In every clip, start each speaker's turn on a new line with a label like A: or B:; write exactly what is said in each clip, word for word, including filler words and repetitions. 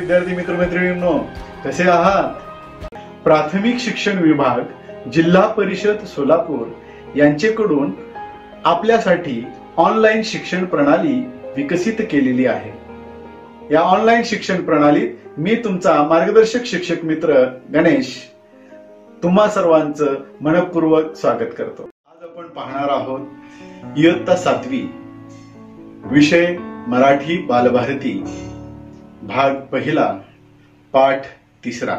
A: विद्यार्थी मित्रमैत्रिणींनो, कसे आहात? प्राथमिक शिक्षण विभाग, जिल्हा परिषद सोलापूर यांच्याकडून आपल्यासाठी ऑनलाईन शिक्षण प्रणाली विकसित केलेली आहे। या ऑनलाईन शिक्षण प्रणालीत मी तुमचा मार्गदर्शक शिक्षक मित्र गणेश तुम्हा सर्वांचं मनपूर्वक स्वागत करतो। आज आपण पाहणार आहोत इयत्ता सातवी, विषय मराठी बालभारती, भाग पहिला, पाठ तिसरा।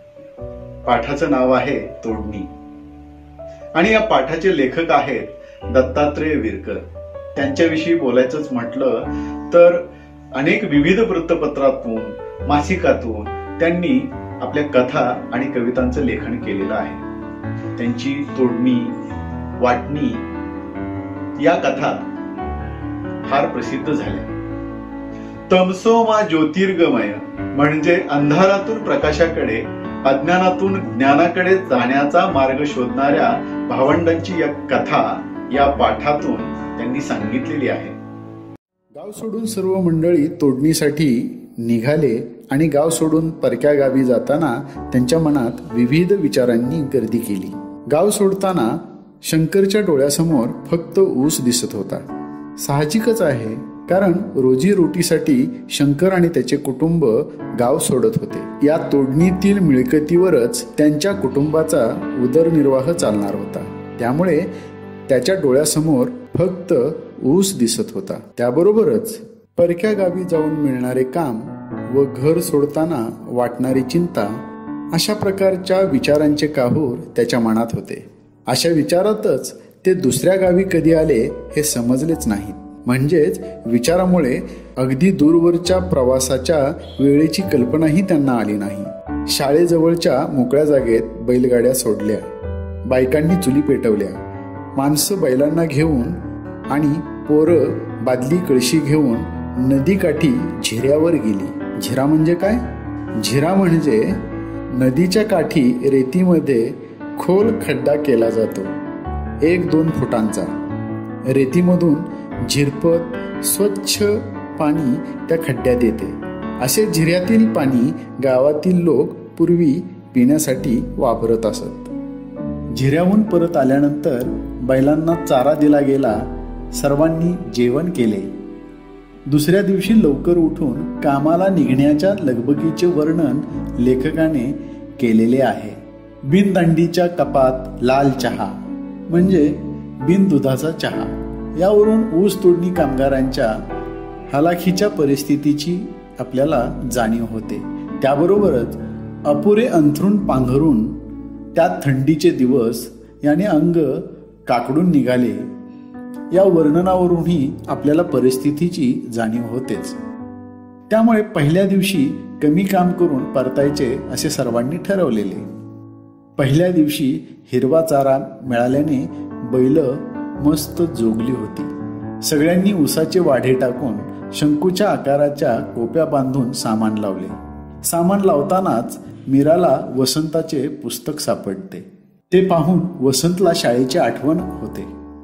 A: पाठाचं नाव आहे तोडणी आणि या पाठाचे लेखक आहेत दत्तात्रय विरकर। त्यांच्याविषयी बोलायचंच म्हटलं तर अनेक विविध वृत्तपत्रातून, मासिकातून त्यांनी आपल्या कथा आणि कवितांचं लेखन केलेलं आहे। त्यांची तोडणी, वाटणी या कथा फार प्रसिद्ध झाल्या। तमसोमा ज्योतिर्गमय म्हणजे अंधारातून प्रकाशाकडे, अज्ञानातून ज्ञानाकडे जाण्याचा मार्ग शोधणाऱ्या भावंडांची या कथा या पाठातून त्यांनी सांगितलेली आहे।
B: गाव सोडून सर्व मंडळी तोडणीसाठी निघाले आणि गाव सोडून परक्या गावी जाताना त्यांच्या मनात विविध विचारांनी गर्दी केली। गाव सोडताना शंकरच्या डोळ्यासमोर फक्त ऊस दिसत होता। साहजिकच आहे, कारण रोजी रोटीसाठी शंकर आणि त्याचे कुटुंब गाव सोडत होते। या तोडणीतील मिळकतीवरच त्यांच्या कुटुंबाचा उदरनिर्वाह चालणार होता। त्यामुळे त्याच्या डोळ्यासमोर फक्त ऊस दिसत होता। त्याबरोबरच परक्या गावी जाऊन मिळणारे काम व घर सोडताना वाटणारी चिंता, अशा प्रकारच्या विचारांचे काहूर त्याच्या मनात होते। अशा विचारातच ते दुसऱ्या गावी कधी आले हे समजलेच नाही। म्हणजेच विचारामुळे अगदी दूरवरच्या प्रवासाच्या वेळेची कल्पनाही त्यांना आली नाही। शाळेजवळच्या मोकळ्या जागेत बैलगाड्या सोडल्या, बायकांनी चुली पेटवल्या, माणसं बैलांना घेऊन आणि पोरं बादली कळशी घेऊन नदीकाठी झिऱ्यावर गेली। झिरा म्हणजे काय? झिरा म्हणजे नदीच्या काठी रेतीमध्ये खोल खड्डा केला जातो, एक दोन फुटांचा। रेतीमधून झिरपत स्वच्छ पाणी त्या खड्ड्यात येते। असे झिऱ्यातील पाणी गावातील लोक पूर्वी पिण्यासाठी वापरत असत। झिऱ्याहून परत आल्यानंतर बैलांना चारा दिला गेला, सर्वांनी जेवण केले। दुसऱ्या दिवशी लवकर उठून कामाला निघण्याच्या लगबगीचे वर्णन लेखकाने केलेले आहे। बिनदांडीच्या कपात लाल चहा म्हणजे बिन दुधाचा चहा। यावरून ऊस तोडणी कामगारांच्या हलाखीच्या परिस्थितीची आपल्याला जाणीव होते। त्याबरोबरच अपुरे अंथरूण पांघरून त्यात थंडीचे दिवस याने अंग काकडून निघाले, या वर्णनावरूनही आपल्याला परिस्थितीची जाणीव होतेच। त्यामुळे पहिल्या दिवशी कमी काम करून परतायचे असे सर्वांनी ठरवलेले। पहिल्या दिवशी हिरवा चारा मिळाल्याने बैल मस्त जोगली होती। सगळ्यांनी उसाचे वाढे टाकून शंकूच्या आकाराच्या कोप्या बांधून सामान लावले। सामान लावतानाच मीराला वसंताचे पुस्तक सापडते। ते पाहून वसंतला शाळेची आठवण होते।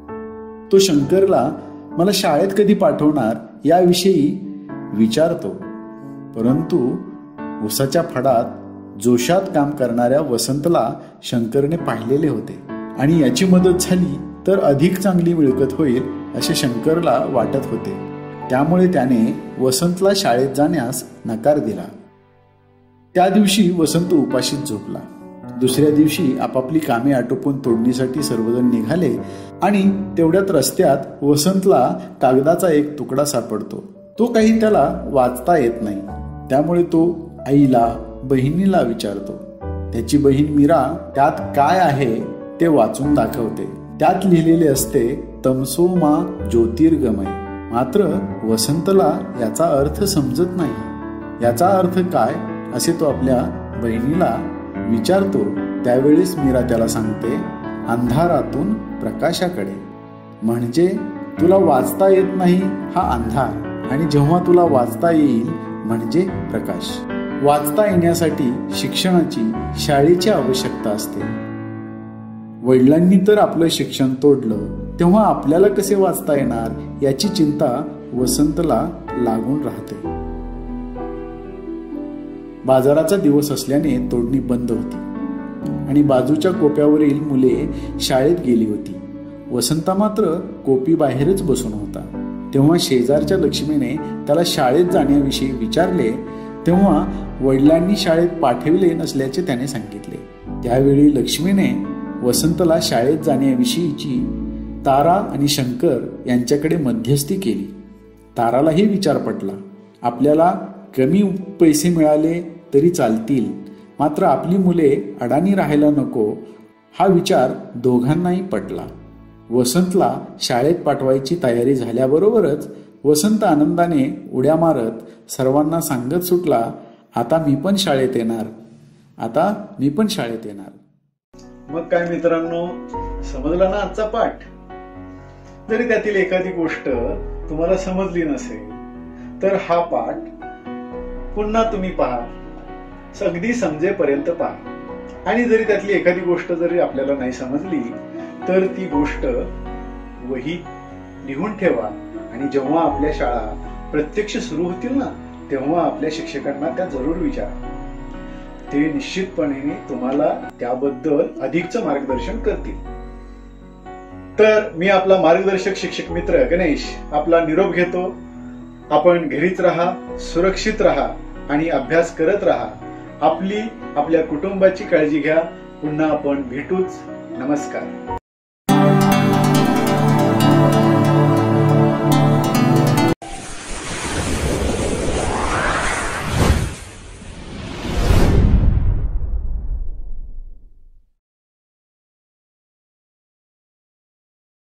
B: तो शंकरला मला शाळेत कधी पाठवणार याविषयी विचारतो, परंतु उसाच्या फडात जोशात काम करणाऱ्या वसंतला शंकरने पाहिलेले होते आणि याची मदत झाली तर अधिक चांगली मिळकत होईल असे शंकरला वाटत होते। त्यामुळे त्याने वसंतला शाळेत जाण्यास नकार दिला। त्या दिवशी वसंत उपाशीच झोपला। दुसऱ्या दिवशी आपापली कामे आटोपून तोडणीसाठी सर्वजण निघाले आणि तेवढ्यात रस्त्यात वसंतला कागदाचा एक तुकडा सापडतो। तो काही त्याला वाचता येत नाही, त्यामुळे तो आईला, बहिणीला विचारतो। त्याची बहीण मीरा त्यात काय आहे ते वाचून दाखवते। त्यात लिहिलेले असते तमसोमा ज्योतिर्गमय। मात्र वसंतला याचा अर्थ समजत नाही। याचा अर्थ काय असे तो आपल्या बहिणीला विचारतो। त्यावेळेस मीरा त्याला सांगते, अंधारातून प्रकाशाकडे। म्हणजे तुला वाचता येत नाही हा अंधार, आणि जेव्हा तुला वाचता येईल म्हणजे प्रकाश। वाचता येण्यासाठी शिक्षणाची, शाळेची आवश्यकता असते। वडिलांनी तर आपलं शिक्षण तोडलं, तेव्हा आपल्याला कसे वाचता येणार याची चिंता वसंतला लागून राहते। बाजाराचा दिवस असल्याने तोडणी बंद होती आणि बाजूच्या कोप्यावरील मुले शाळेत गेली होती. वसंता मात्र कोपी बाहेरच बसून होता. तेव्हा शेजारच्या लक्ष्मीने त्याला शाळेत जाण्याविषयी विचारले. तेव्हा वडिलांनी शाळेत पाठविले नसल्याचे त्याने सांगितले. त्यावेळी लक्ष्मीने वसंतला शाळेत जाण्याविषयीची तारा आणि शंकर यांच्याकडे मध्यस्थी केली. तारालाही विचार पटला. आपल्याला कमी पैसे मिळाले तरी चालतील, मात्र आपली मुले अडाणी राहायला नको हा विचार दोघांनाही पटला. वसंतला शाळेत पाठवायची तयारी झाल्याबरोबरच वसंत आनंदाने उड्या मारत सर्वांना सांगत सुटला, आता मी पण शाळेत येणार, आता मी पण शाळेत येणार.
A: मग काय मित्रांनो, समजला ना आजचा पाठ? जरी त्यातील एखादी गोष्ट तुम्हाला समजली नसेल तर हा पाठ पुन्हा तुम्ही पहा, अगदी समजेपर्यंत पहा. आणि जरी त्यातली एखादी गोष्ट जरी आपल्याला नाही समजली तर ती गोष्ट वही लिहून ठेवा आणि जेव्हा आपल्या शाळा प्रत्यक्ष सुरू होतील ना तेव्हा आपल्या शिक्षकांना त्या जरूर विचारा. ते निश्चितपणे तुम्हाला त्याबद्दल अधिकचं मार्गदर्शन करतील. तर मी आपला मार्गदर्शक शिक्षक मित्र गणेश आपला निरोप घेतो. आपण घरीच राहा, सुरक्षित राहा आणि अभ्यास करत राहा. आपली आपल्या कुटुंबाची काळजी घ्या. पुन्हा आपण भेटूच. नमस्कार.